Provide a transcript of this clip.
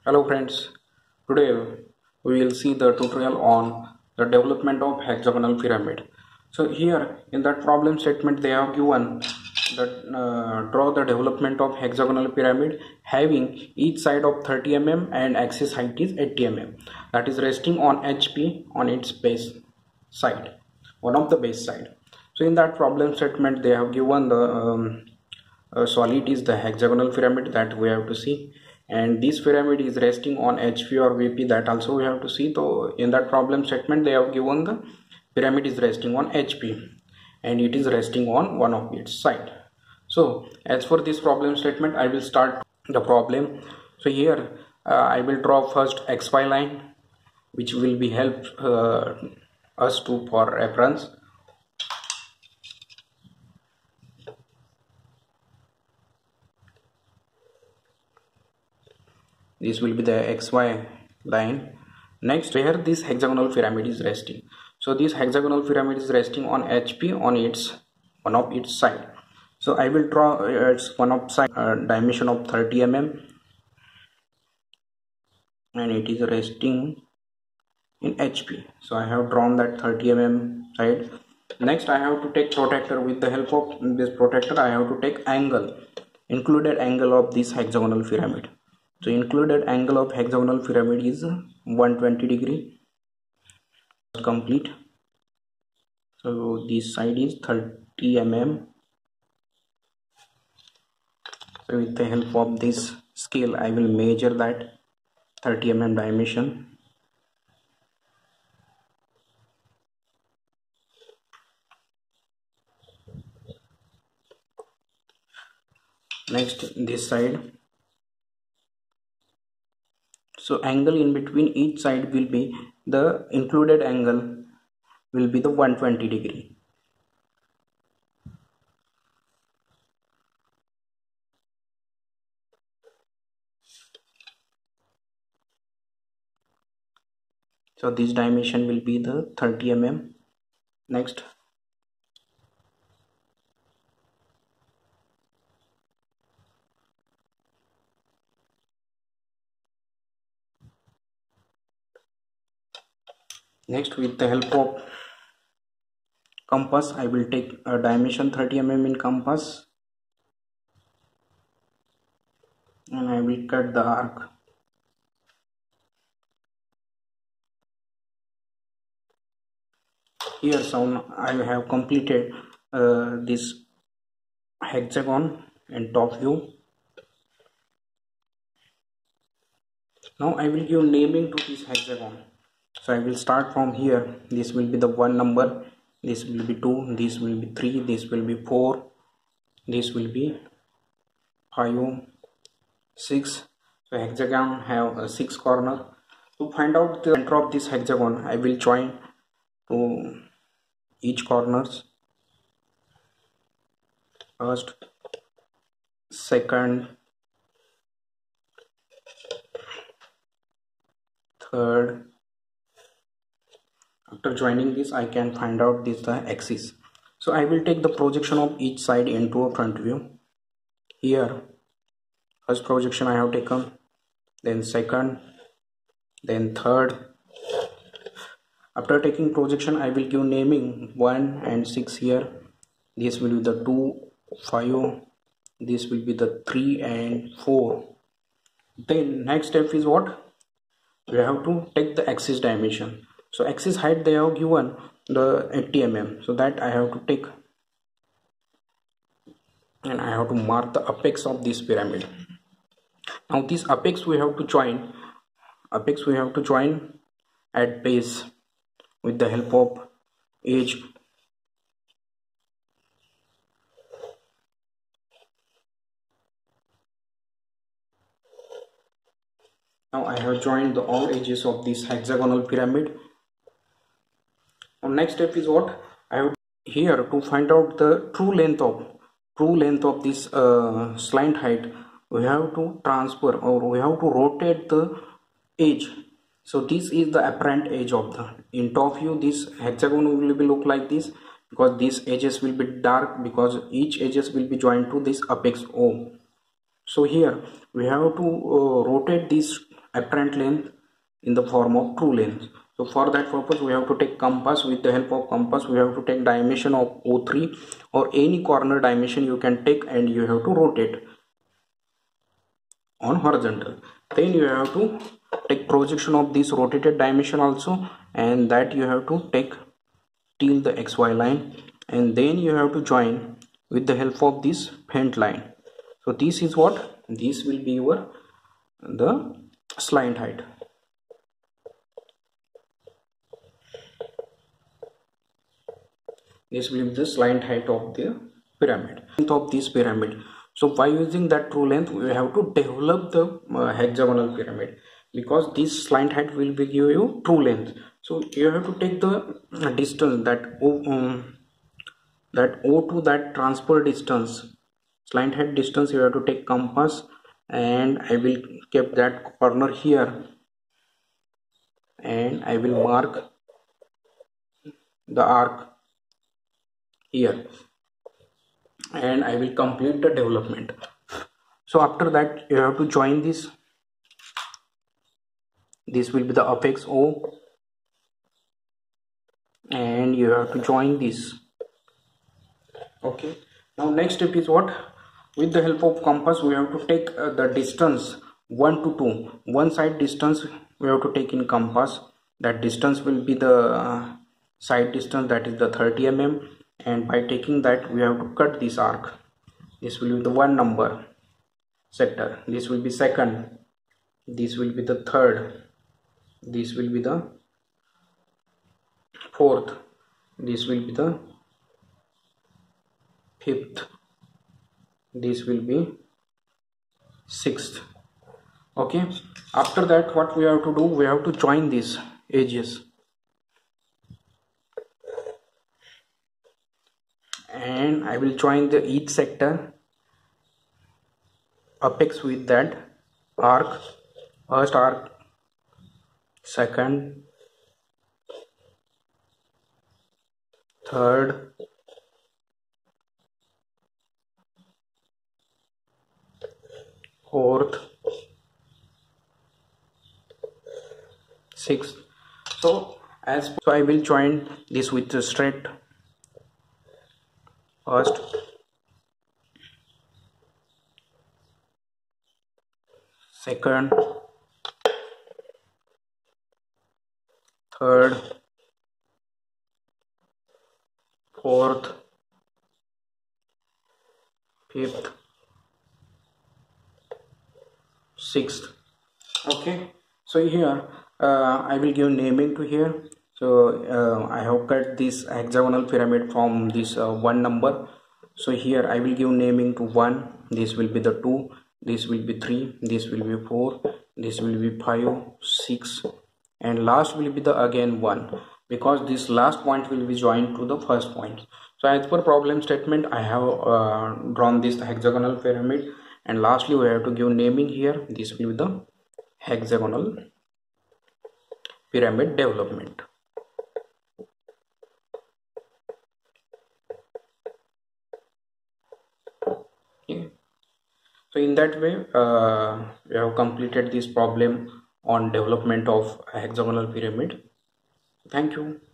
Hello friends, today we will see the tutorial on the development of hexagonal pyramid. So here in that problem statement they have given that draw the development of hexagonal pyramid having each side of 30 mm and axis height is 80 mm, that is resting on HP on its base side, one of the base side. So in that problem statement they have given the solid is the hexagonal pyramid that we have to see, and this pyramid is resting on HP or VP, that also we have to see. So in that problem statement they have given the pyramid is resting on HP and it is resting on one of its side. So as for this problem statement I will start the problem. So here I will draw first XY line which will be help us to for reference. This will be the XY line. Next, where this hexagonal pyramid is resting. So this hexagonal pyramid is resting on HP on its one of its side. So I will draw its one of side dimension of 30 mm and it is resting in HP. So I have drawn that 30 mm side. Next I have to take protractor. With the help of this protractor I have to take angle, included angle of this hexagonal pyramid. So included angle of hexagonal pyramid is 120 degree. Complete. So this side is 30 mm. So with the help of this scale I will measure that 30 mm dimension. Next this side. So angle in between each side will be the included angle will be the 120 degree. So this dimension will be the 30 mm. Next with the help of compass I will take a dimension 30 mm in compass and I will cut the arc. Here so I have completed this hexagon and top view. Now I will give naming to this hexagon. So I will start from here. This will be the 1 number, this will be 2, this will be 3, this will be 4, this will be 5, 6. So hexagon have a 6 corner. To find out the center of this hexagon I will join to each corners. First, second, third. After joining this I can find out this the axis. So I will take the projection of each side into a front view. Here first projection I have taken, then second, then third. After taking projection I will give naming 1 and 6 here. This will be the 2, 5, this will be the 3 and 4. Then next step is what? We have to take the axis dimension. So axis height they have given the 80 mm, so that I have to take and I have to mark the apex of this pyramid. Now this apex we have to join at base with the help of edge. Now I have joined all edges of this hexagonal pyramid. Now next step is what? I have here to find out the true length of this slant height. We have to transfer or we have to rotate the edge. So this is the apparent edge of the, in top view this hexagon will be look like this, because these edges will be dark because each edges will be joined to this apex O. So here we have to rotate this apparent length in the form of true length. So for that purpose we have to take compass. With the help of compass we have to take dimension of O3 or any corner dimension you can take, and you have to rotate on horizontal. Then you have to take projection of this rotated dimension also, and that you have to take till the XY line, and then you have to join with the help of this bent line. So this is what, this will be your the slant height. This will be the slant height of the pyramid, length of this pyramid. So by using that true length we have to develop the hexagonal pyramid, because this slant height will give you true length. So you have to take the distance that O to that transfer distance, slant height distance. You have to take compass, and I will keep that corner here, and I will mark the arc here, and I will complete the development. So after that you have to join this. This will be the apex O, and you have to join this. Okay, now next step is what? With the help of compass we have to take the distance 1 to 2. One side distance we have to take in compass. That distance will be the side distance, that is the 30 mm, and by taking that we have to cut this arc. This will be the 1 number sector, this will be second, this will be the third, this will be the fourth, this will be the fifth, this will be sixth. Okay, after that what we have to do, we have to join these edges, and I will join the each sector apex with that arc. First arc, second, third, fourth, sixth. So I will join this with the straight. First, second, third, fourth, fifth, sixth. Okay, so here I will give naming to here. So I have cut this hexagonal pyramid from this 1 number. So here I will give naming to 1, this will be the 2, this will be 3, this will be 4, this will be 5, 6, and last will be the again 1, because this last point will be joined to the first point. So as per problem statement I have drawn this hexagonal pyramid, and lastly we have to give naming here. This will be the hexagonal pyramid development. Okay. So in that way we have completed this problem on development of a hexagonal pyramid. Thank you.